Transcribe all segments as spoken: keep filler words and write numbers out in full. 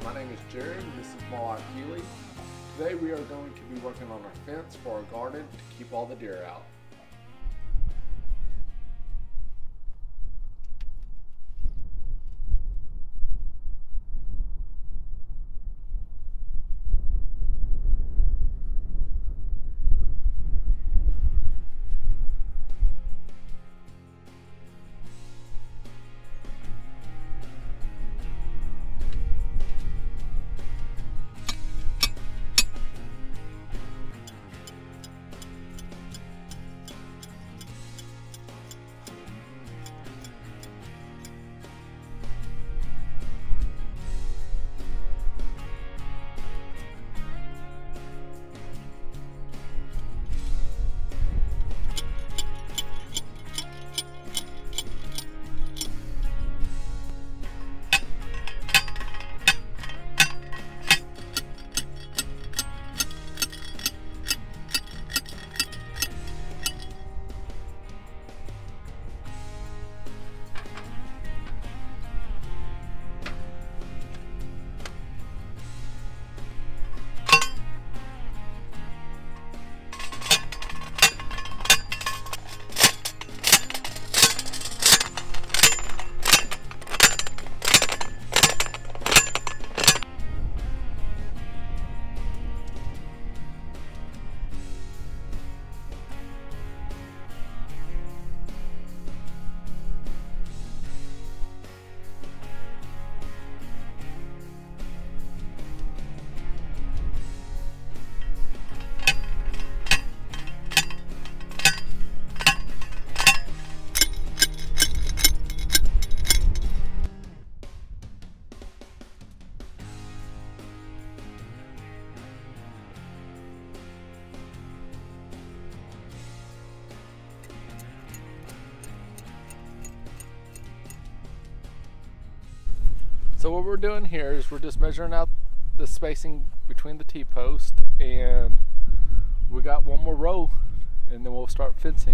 my name is Jared and this is Mohawk Healy. Today we are going to be working on our fence for our garden to keep all the deer out. So what we're doing here is we're just measuring out the spacing between the T-post, and we got one more row and then we'll start fencing.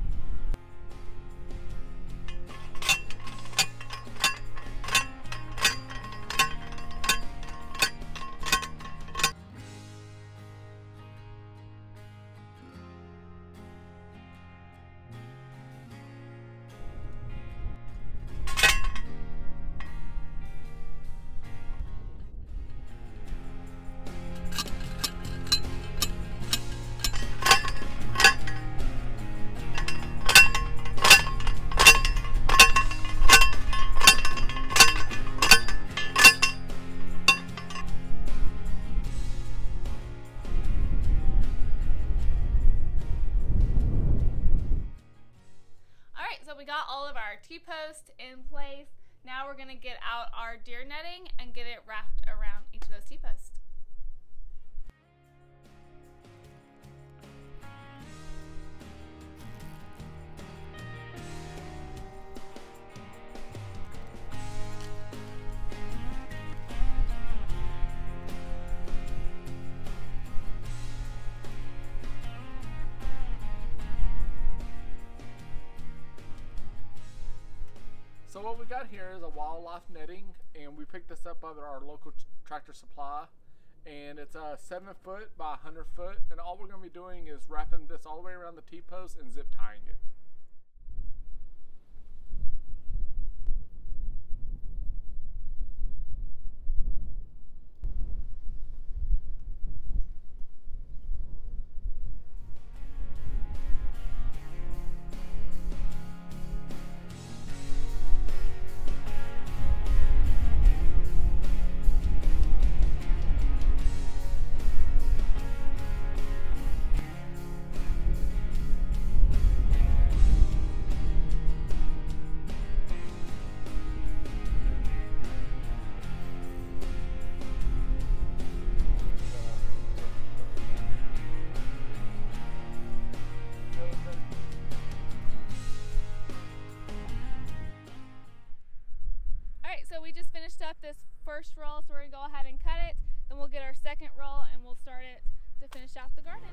So we got all of our T-posts in place. Now we're going to get out our deer netting and get it wrapped around each of those T-posts. So what we got here is a wildlife netting, and we picked this up at our local Tractor Supply, and it's a seven foot by one hundred foot, and all we're going to be doing is wrapping this all the way around the T-post and zip tying it. Up this first roll, so we're gonna go ahead and cut it, then we'll get our second roll and we'll start it to finish out the garden.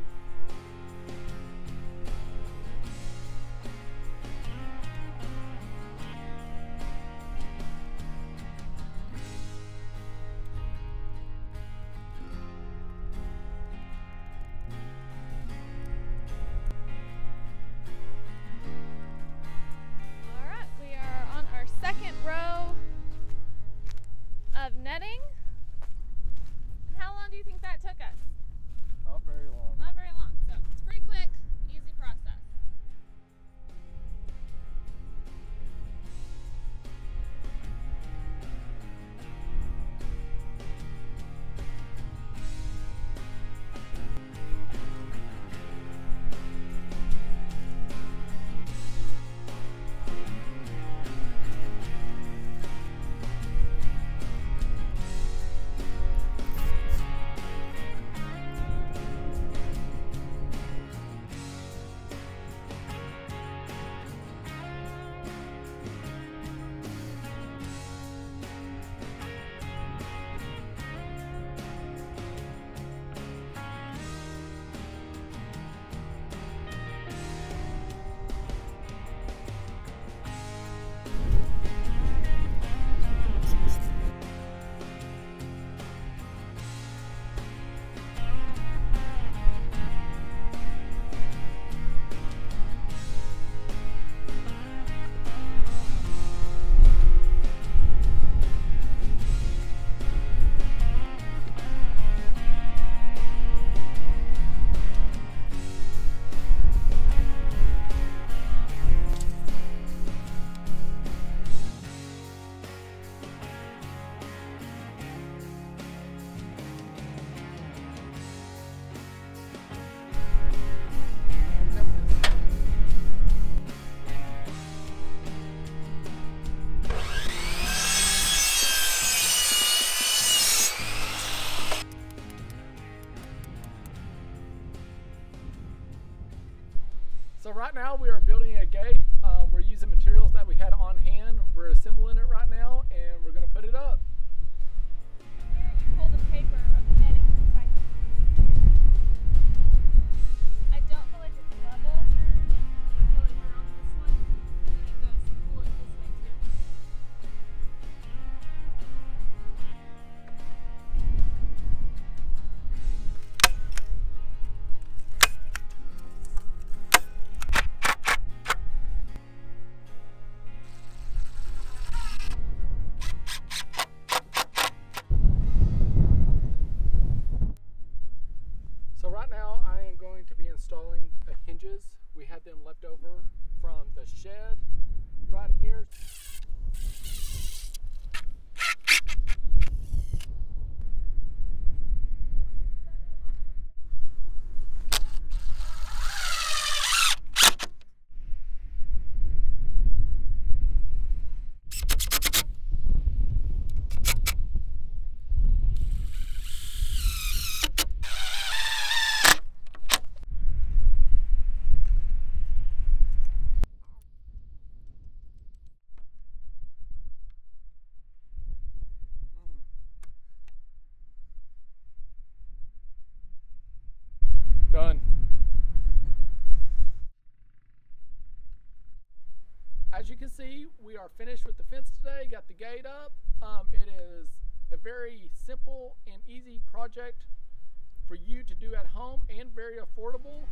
right now we are building a gate. Um, we're using materials that we had on hand. We're assembling it right now, and we're going to put it up. Here you pull the paper or the netting tight. I don't feel like it's level. I feel like we're on this one, and then it goes to pull it this way too. So right now I am going to be installing the hinges. We had them left over from the shed right here. Done. As you can see, we are finished with the fence today, got the gate up. Um, it is a very simple and easy project for you to do at home and very affordable.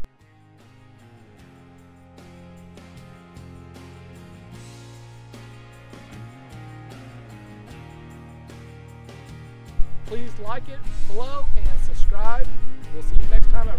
Please like it below and subscribe. We'll see you next time.